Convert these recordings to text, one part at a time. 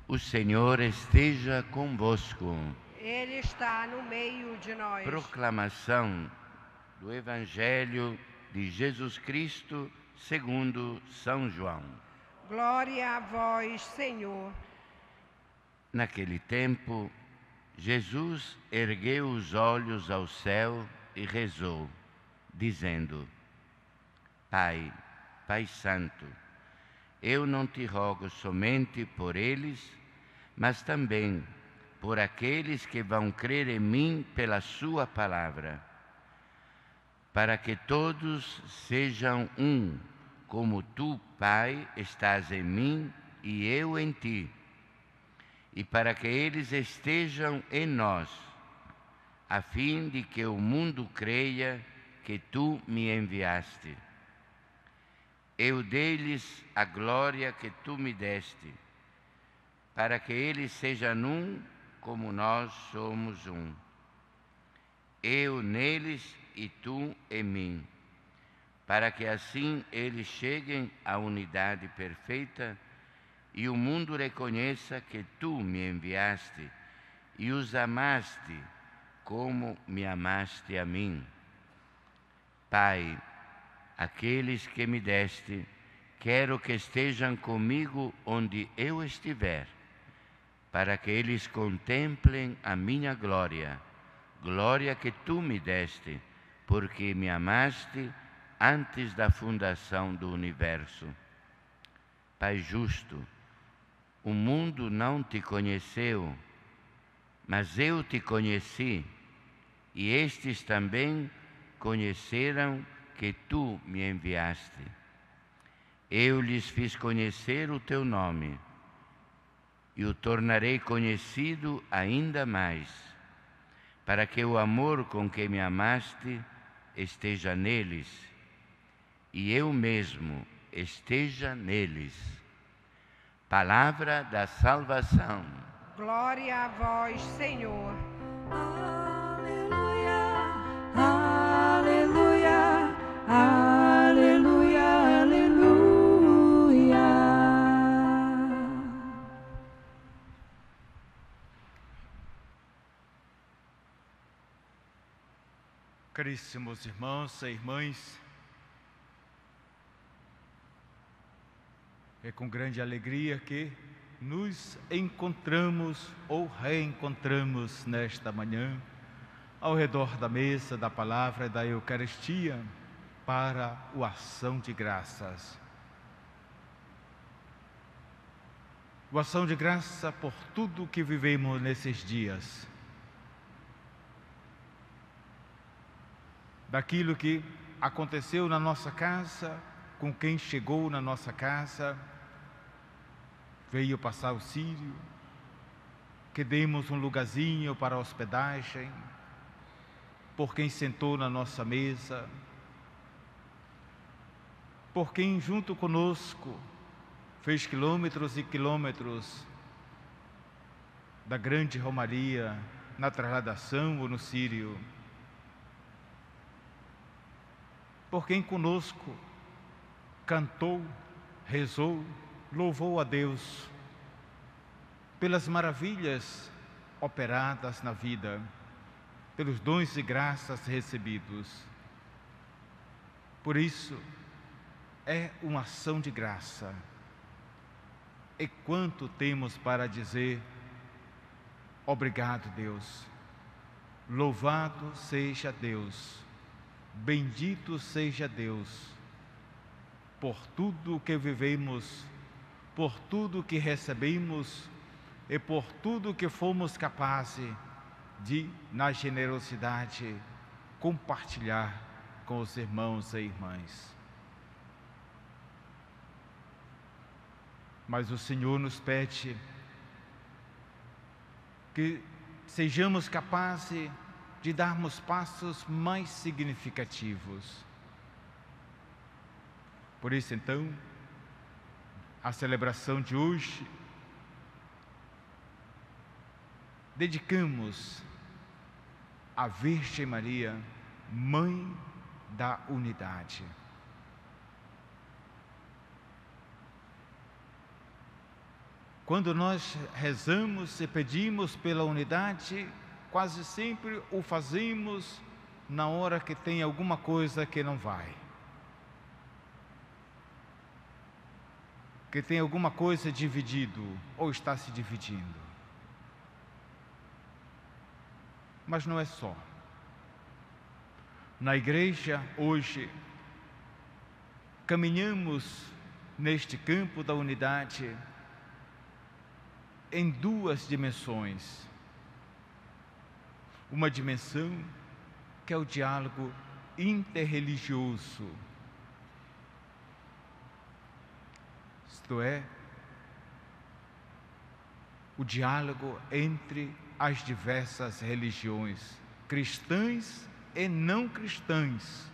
O Senhor esteja convosco. Ele está no meio de nós. Proclamação do Evangelho de Jesus Cristo segundo São João. Glória a vós, Senhor. Naquele tempo, Jesus ergueu os olhos ao céu e rezou, dizendo: Pai, Pai Santo, eu não te rogo somente por eles, mas também por aqueles que vão crer em mim pela sua palavra, para que todos sejam um, como tu, Pai, estás em mim e eu em ti, e para que eles estejam em nós, a fim de que o mundo creia que tu me enviaste. Eu dei-lhes a glória que tu me deste, para que eles sejam um como nós somos um. Eu neles e tu em mim, para que assim eles cheguem à unidade perfeita e o mundo reconheça que tu me enviaste e os amaste como me amaste a mim. Pai, aqueles que me deste, quero que estejam comigo onde eu estiver, para que eles contemplem a minha glória, glória que tu me deste, porque me amaste antes da fundação do universo. Pai justo, o mundo não te conheceu, mas eu te conheci, e estes também conheceram que tu me enviaste. Eu lhes fiz conhecer o teu nome, e o tornarei conhecido ainda mais, para que o amor com que me amaste esteja neles, e eu mesmo esteja neles. Palavra da salvação. Glória a vós, Senhor. Aleluia, aleluia, aleluia, aleluia. Caríssimos irmãos e irmãs, é com grande alegria que nos encontramos ou reencontramos nesta manhã ao redor da mesa da palavra e da Eucaristia para a ação de graças. A ação de graça por tudo que vivemos nesses dias. Daquilo que aconteceu na nossa casa, com quem chegou na nossa casa, veio passar o Sírio, que demos um lugarzinho para a hospedagem, por quem sentou na nossa mesa, por quem junto conosco fez quilômetros e quilômetros da grande romaria na trasladação ou no Sírio, por quem conosco cantou, rezou, louvou a Deus pelas maravilhas operadas na vida, pelos dons e graças recebidos. Por isso, é uma ação de graça. E quanto temos para dizer: obrigado, Deus, louvado seja Deus, bendito seja Deus, por tudo que vivemos, por tudo que recebemos e por tudo que fomos capazes de, na generosidade, compartilhar com os irmãos e irmãs. Mas o Senhor nos pede que sejamos capazes de darmos passos mais significativos. Por isso, então, a celebração de hoje, dedicamos à Virgem Maria, Mãe da Unidade. quando nós rezamos e pedimos pela unidade, quase sempre o fazemos na hora que tem alguma coisa que não vai. Que tem alguma coisa dividido ou está se dividindo. Mas não é só. Na igreja, hoje, caminhamos neste campo da unidade em duas dimensões. Uma dimensão que é o diálogo interreligioso, isto é, o diálogo entre as diversas religiões, cristãs e não cristãs,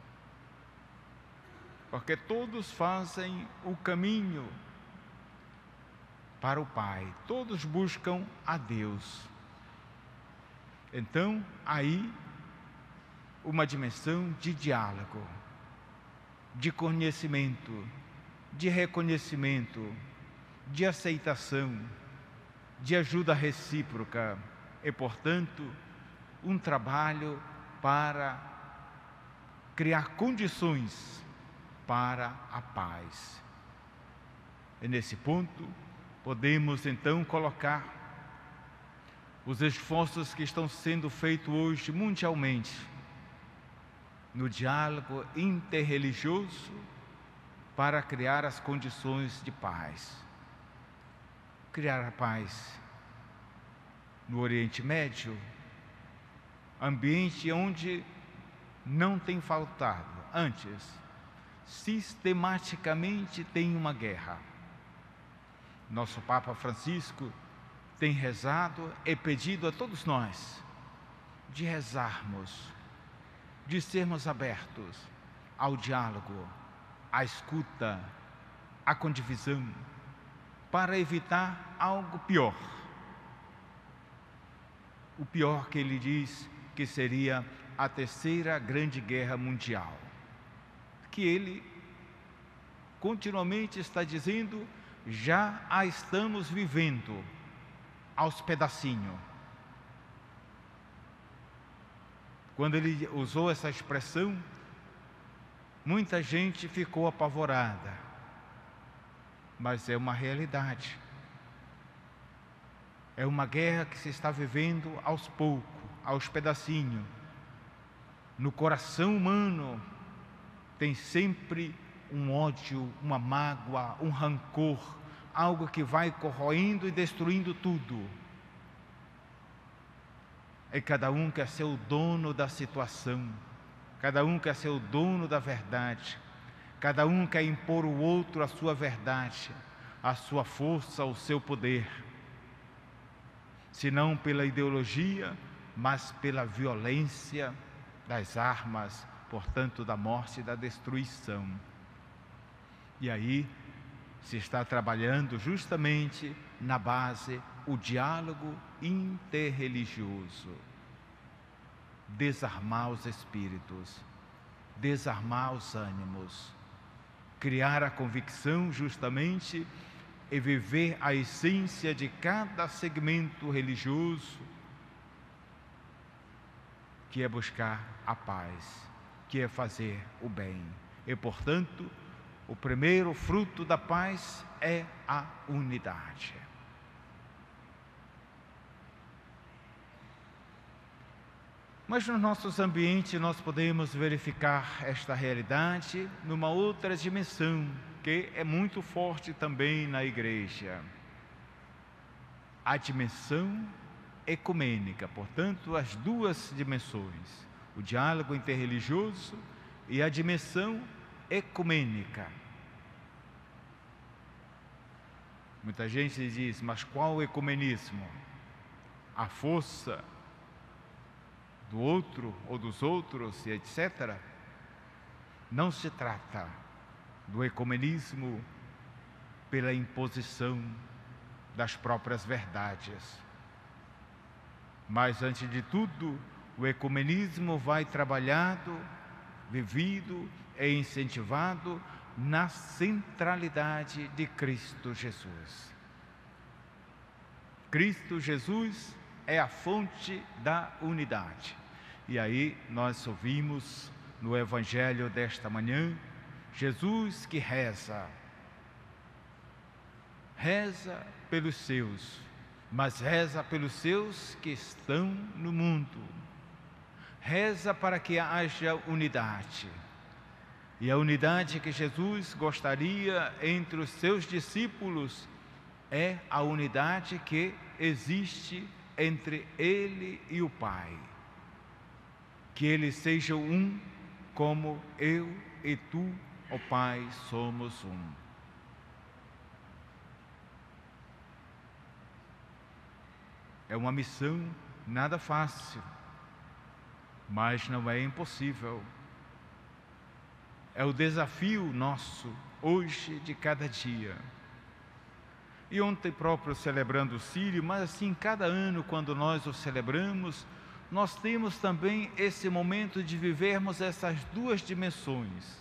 porque todos fazem o caminho para o Pai, todos buscam a Deus. Então, aí, uma dimensão de diálogo, de conhecimento, de reconhecimento, de aceitação, de ajuda recíproca e, portanto, um trabalho para criar condições para a paz. E nesse ponto, podemos então colocar os esforços que estão sendo feitos hoje mundialmente no diálogo interreligioso para criar as condições de paz. Criar a paz no Oriente Médio, ambiente onde não tem faltado, antes, sistematicamente tem uma guerra. Nosso Papa Francisco tem rezado e pedido a todos nós de rezarmos, de sermos abertos ao diálogo, à escuta, à condivisão, para evitar algo pior. O pior que ele diz que seria a terceira grande guerra mundial, que ele continuamente está dizendo, já a estamos vivendo aos pedacinhos. Quando ele usou essa expressão, muita gente ficou apavorada, mas é uma realidade. É uma guerra que se está vivendo aos poucos, aos pedacinhos. No coração humano tem sempre um ódio, uma mágoa, um rancor, algo que vai corroendo e destruindo tudo. E cada um quer ser o dono da situação, cada um quer ser o dono da verdade, cada um quer impor ao outro a sua verdade, a sua força, o seu poder. Se não pela ideologia, mas pela violência das armas, portanto da morte e da destruição. E aí se está trabalhando justamente na base o diálogo interreligioso. Desarmar os espíritos, desarmar os ânimos, criar a convicção justamente e viver a essência de cada segmento religioso, que é buscar a paz, que é fazer o bem. E, portanto, o primeiro fruto da paz é a unidade. Mas nos nossos ambientes nós podemos verificar esta realidade numa outra dimensão, que é muito forte também na igreja. A dimensão ecumênica, portanto, as duas dimensões, o diálogo interreligioso e a dimensão ecumênica. Muita gente diz, mas qual ecumenismo? A força do outro ou dos outros, etc. Não se trata do ecumenismo pela imposição das próprias verdades. Mas, antes de tudo, o ecumenismo vai trabalhado, vivido e incentivado na centralidade de Cristo Jesus. Cristo Jesus é a fonte da unidade. E aí nós ouvimos no Evangelho desta manhã, Jesus que reza pelos seus, mas reza pelos seus que estão no mundo. Reza para que haja unidade. E a unidade que Jesus gostaria entre os seus discípulos é a unidade que existe entre Ele e o Pai. Que eles sejam um, como eu e tu, ó Pai, somos um. É uma missão nada fácil, mas não é impossível. É o desafio nosso, hoje, de cada dia. E ontem próprio celebrando o Sírio, mas assim, cada ano, quando nós o celebramos, nós temos também esse momento de vivermos essas duas dimensões.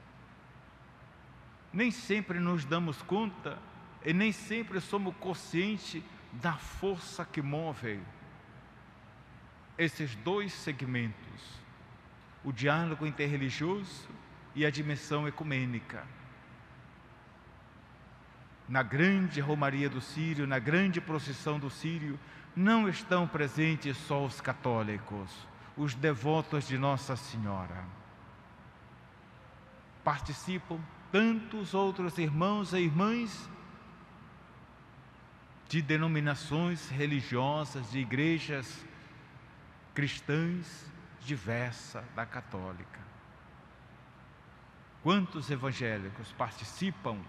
Nem sempre nos damos conta e nem sempre somos conscientes da força que move esses dois segmentos, o diálogo interreligioso e a dimensão ecumênica. Na grande romaria do Sírio, na grande procissão do Sírio, não estão presentes só os católicos, os devotos de Nossa Senhora. Participam tantos outros irmãos e irmãs de denominações religiosas, de igrejas cristãs diversas da católica. Quantos evangélicos participam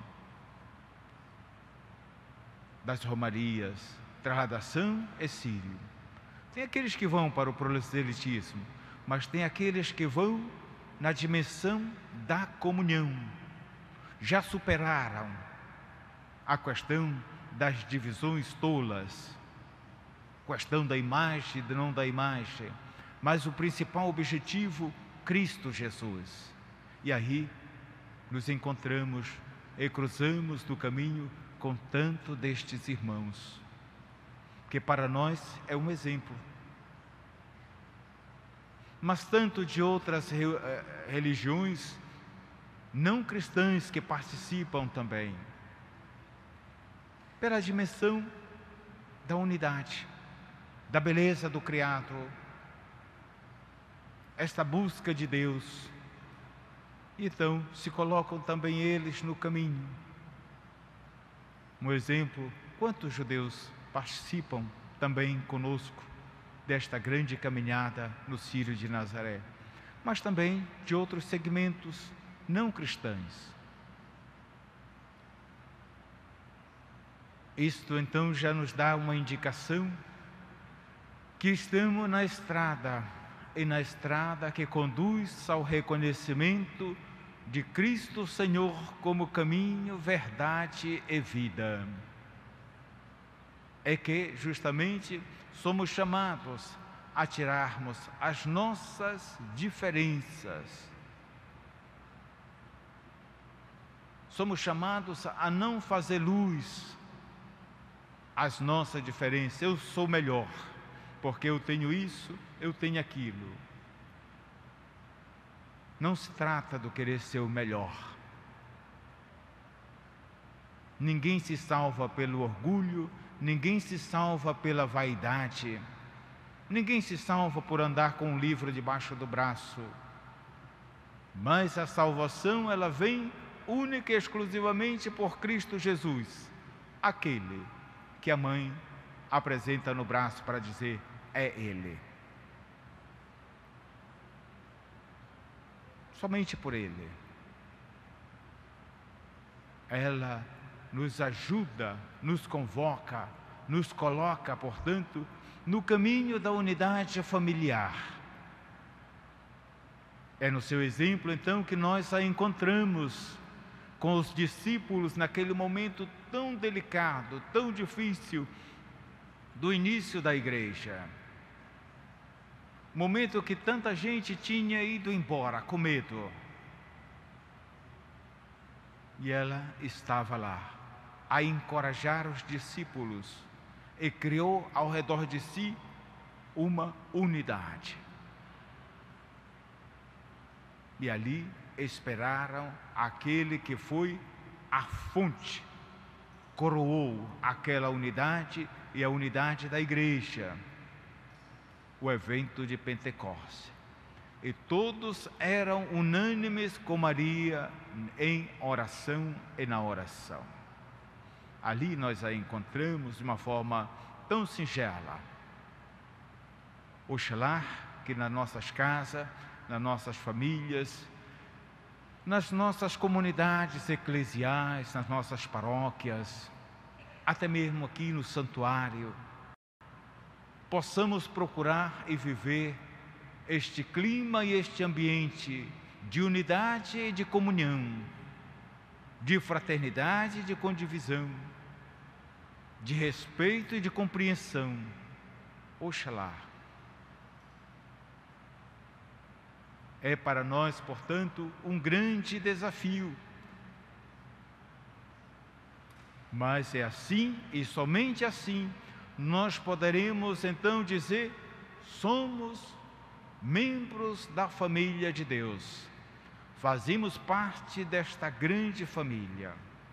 das romarias, Trasladação e Sírio? Tem aqueles que vão para o proselitismo, mas tem aqueles que vão na dimensão da comunhão. Já superaram a questão das divisões tolas, questão da imagem e não da imagem, mas o principal objetivo, Cristo Jesus. E aí nos encontramos e cruzamos no caminho com tanto destes irmãos, que para nós é um exemplo, mas tanto de outras religiões não cristãs que participam também, pela dimensão da unidade, da beleza do Criado, esta busca de Deus. Então se colocam também eles no caminho. Um exemplo, quantos judeus participam também conosco desta grande caminhada no Círio de Nazaré, mas também de outros segmentos não cristãos. Isto então já nos dá uma indicação que estamos na estrada, e na estrada que conduz ao reconhecimento de Cristo Senhor como caminho, verdade e vida. É que justamente somos chamados a tirarmos as nossas diferenças. Somos chamados a não fazer luz às nossas diferenças. Eu sou melhor, porque eu tenho isso, eu tenho aquilo. Não se trata de querer ser o melhor. Ninguém se salva pelo orgulho, ninguém se salva pela vaidade, ninguém se salva por andar com um livro debaixo do braço. Mas a salvação, ela vem única e exclusivamente por Cristo Jesus, aquele que a mãe apresenta no braço para dizer, é Ele. Somente por Ele. Ela nos ajuda, nos convoca, nos coloca, portanto, no caminho da unidade familiar. É no seu exemplo, então, que nós a encontramos com os discípulos naquele momento tão delicado, tão difícil do início da igreja. Momento que tanta gente tinha ido embora com medo. E ela estava lá, a encorajar os discípulos, e criou ao redor de si uma unidade. E ali esperaram aquele que foi a fonte, coroou aquela unidade e a unidade da igreja, o evento de Pentecostes. E todos eram unânimes com Maria em oração e na oração. Ali nós a encontramos de uma forma tão singela. Oxalá que nas nossas casas, nas nossas famílias, nas nossas comunidades eclesiais, nas nossas paróquias, até mesmo aqui no santuário, possamos procurar e viver este clima e este ambiente de unidade e de comunhão, de fraternidade e de condivisão, de respeito e de compreensão. Oxalá. É para nós, portanto, um grande desafio. Mas é assim e somente assim nós poderemos então dizer: somos membros da família de Deus, fazemos parte desta grande família.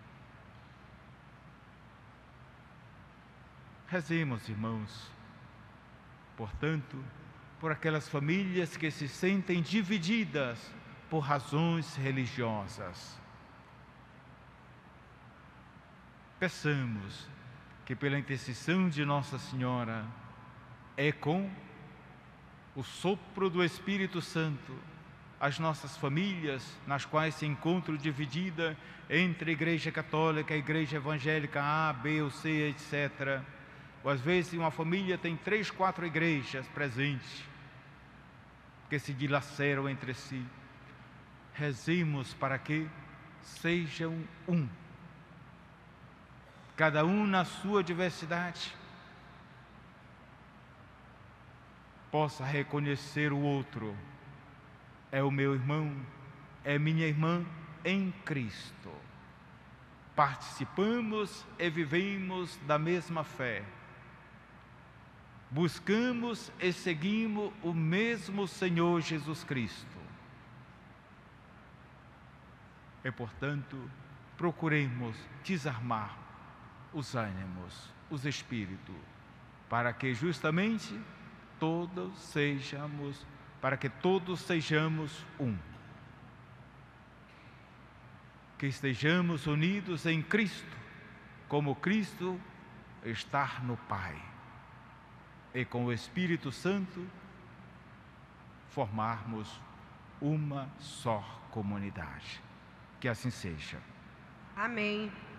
Rezemos, irmãos, portanto, por aquelas famílias que se sentem divididas por razões religiosas. Peçamos que pela intercessão de Nossa Senhora, é com o sopro do Espírito Santo, as nossas famílias, nas quais se encontram divididas entre a Igreja Católica, a Igreja Evangélica A, B ou C, etc. Ou às vezes uma família tem 3, 4 igrejas presentes, que se dilaceram entre si. Rezemos para que sejam um, cada um na sua diversidade, possa reconhecer o outro. É o meu irmão, é minha irmã em Cristo. Participamos e vivemos da mesma fé. Buscamos e seguimos o mesmo Senhor Jesus Cristo. E, portanto, procuremos desarmar os ânimos, os espíritos, para que justamente para que todos sejamos um. Que estejamos unidos em Cristo, como Cristo está no Pai. E com o Espírito Santo formarmos uma só comunidade. Que assim seja. Amém.